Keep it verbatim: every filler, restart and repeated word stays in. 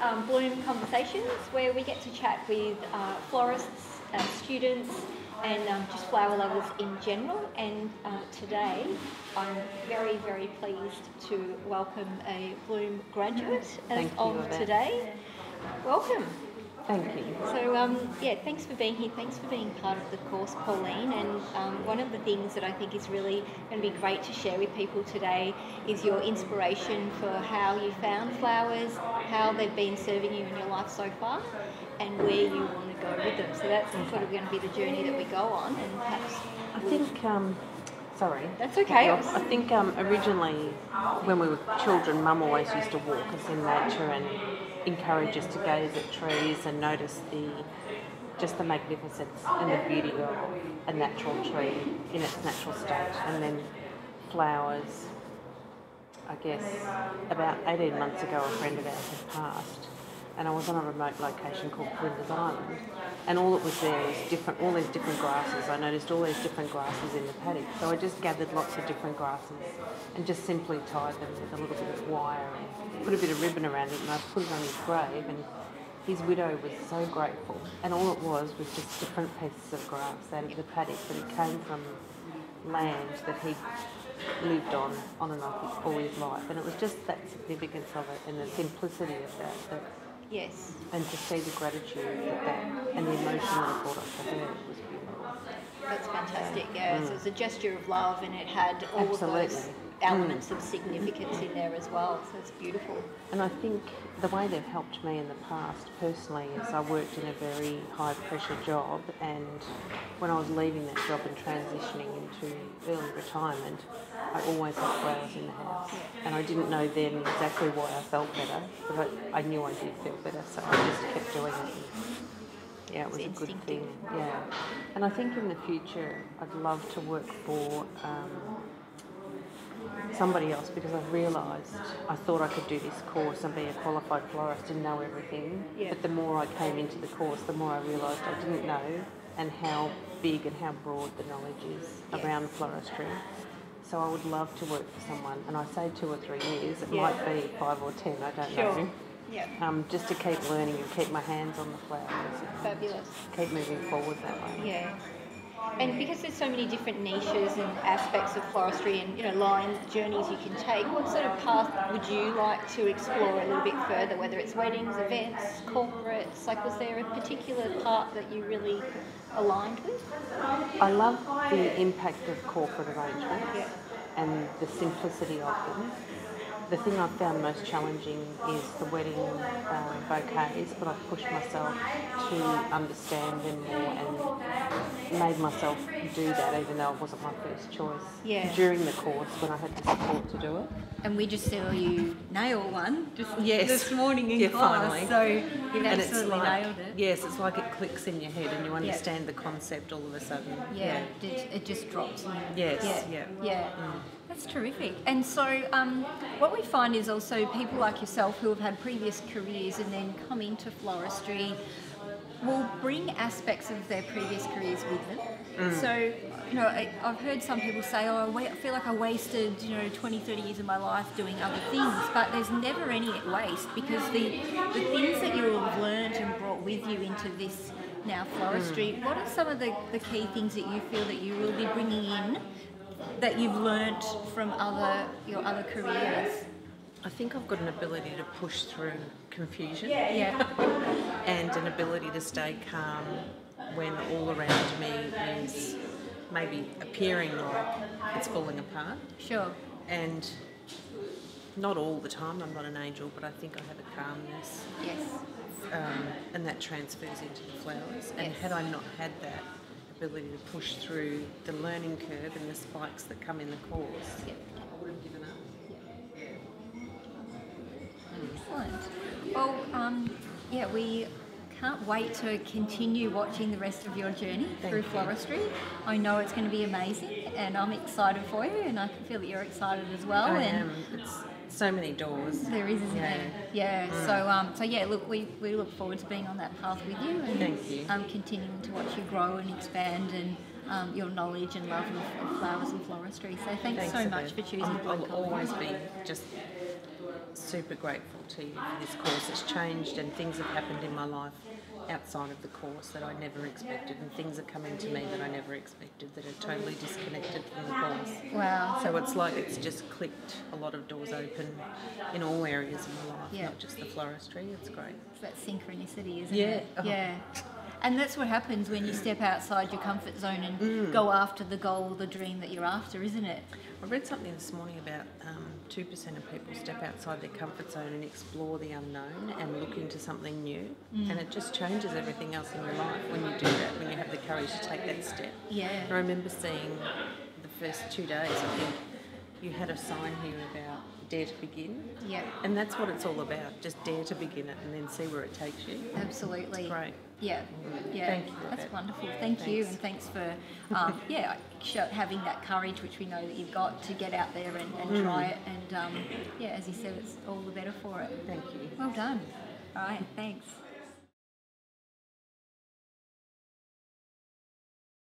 um, Bloom Conversations, where we get to chat with uh, florists, uh, students, and um, just flower lovers in general. And uh, today, I'm very, very pleased to welcome a Bloom graduate as Thank you, of Yvette. today. Welcome. Thank you. So, um, yeah, thanks for being here. Thanks for being part of the course, Pauline. And um, one of the things that I think is really going to be great to share with people today is your inspiration for how you found flowers, how they've been serving you in your life so far, and where you want to go with them. So that's sort of going to be the journey that we go on. And perhaps I think, um, sorry. That's okay. I think um, originally, when we were children, Mum always used to walk us in nature and encourage us to gaze at trees and notice the just the magnificence and the beauty of a natural tree in its natural state. And then flowers, I guess about eighteen months ago a friend of ours had passed, and I was on a remote location called Flinders Island, and all that was there was different, all these different grasses. I noticed all these different grasses in the paddock, so I just gathered lots of different grasses and just simply tied them with a little bit of wire and put a bit of ribbon around it, and I put it on his grave. And his widow was so grateful, and all it was was just different pieces of grass out of the paddock, but it came from land that he lived on on and off all his life, and it was just that significance of it and the simplicity of that, that yes. and to see the gratitude that that and the emotion that it brought up for her was beautiful. That's fantastic, yeah. Mm. So it's a gesture of love, and it had all Absolutely. of those elements mm. of significance in there as well, so it's beautiful. And I think the way they've helped me in the past personally is I worked in a very high pressure job, and when I was leaving that job and transitioning into early retirement, I always had flowers in the house. Yeah. And I didn't know then exactly why I felt better, but I, I knew I did feel better, so I just kept doing it. Yeah, it was it's a good thing. Yeah, and I think in the future I'd love to work for um, somebody else, because I've realised I thought I could do this course and be a qualified florist and know everything. Yeah. But the more I came into the course, the more I realised I didn't know, and how big and how broad the knowledge is yes. around floristry. So I would love to work for someone, and I say two or three years. It yeah. might be five or ten. I don't sure. know. Yeah. Um, just to keep learning and keep my hands on the flowers. Fabulous. Keep moving forward that way. Yeah. And because there's so many different niches and aspects of floristry and, you know, lines, journeys you can take, what sort of path would you like to explore a little bit further, whether it's weddings, events, corporates? Like, was there a particular part that you really aligned with? I love the impact of corporate arrangements yeah. and the simplicity of them. The thing I've found most challenging is the wedding uh, bouquets, but I've pushed myself to understand them more and made myself do that, even though it wasn't my first choice. Yeah. During the course, when I had the support to do it. And we just saw you nail one just yes. this morning in yeah, class, finally. so you've and absolutely it's like, nailed it. Yes, it's like it clicks in your head and you understand yeah. the concept all of a sudden. Yeah, yeah. It, it just drops in. Yes, yeah. yeah. yeah. Mm. That's terrific. And so um, what we find is also people like yourself who have had previous careers and then come into floristry will bring aspects of their previous careers with them. Mm. So, you know, I, I've heard some people say, oh, I, wa- I feel like I wasted, you know, twenty, thirty years of my life doing other things, but there's never any waste, because the, the things that you have learned and brought with you into this now floristry, mm. what are some of the, the key things that you feel that you will be bringing in that you've learnt from other your other careers? I think I've got an ability to push through confusion. Yeah. And an ability to stay calm when all around me is maybe appearing like it's falling apart. Sure. And not all the time, I'm not an angel, but I think I have a calmness. Yes. Um, and that transfers into the flowers. And yes. had I not had that ability to push through the learning curve and the spikes that come in the course, yep. I would have given up. Excellent. Well, um, yeah, we can't wait to continue watching the rest of your journey Thank through you. floristry. I know it's going to be amazing, and I'm excited for you, and I can feel that you're excited as well. I and am. It's so many doors. There is, isn't yeah. there? Yeah. Mm. So, um, so yeah. Look, we, we look forward to being on that path with you, and Thank you. Um, continuing to watch you grow and expand, and um, your knowledge and love of, of flowers and floristry. So, thanks, Thanks so a much bit. for choosing. I'm, I'll always be just super grateful to you for this course. It's changed and things have happened in my life outside of the course that I never expected, and things are coming to me that I never expected that are totally disconnected from the course. Wow. So it's like it's just clicked a lot of doors open in all areas of my life, Yeah. not just the floristry. It's great. It's that synchronicity, isn't Yeah. it? Oh. Yeah. And that's what happens when you step outside your comfort zone and Mm. go after the goal, the dream that you're after, isn't it? I read something this morning about um, two percent of people step outside their comfort zone and explore the unknown and look into something new. Mm. And it just changes everything else in your life when you do that, when you have the courage to take that step. Yeah. I remember seeing the first two days, I think, you had a sign here about dare to begin. Yeah. And that's what it's all about, just dare to begin it and then see where it takes you. Absolutely. It's great. Yeah, yeah. Thank you, That's Rebecca. wonderful. Thank you, Thanks. and thanks for um, yeah show, having that courage, which we know that you've got, to get out there and, and Mm. try it. And um, yeah, as you said, it's all the better for it. Thank you. Well done. All right, thanks.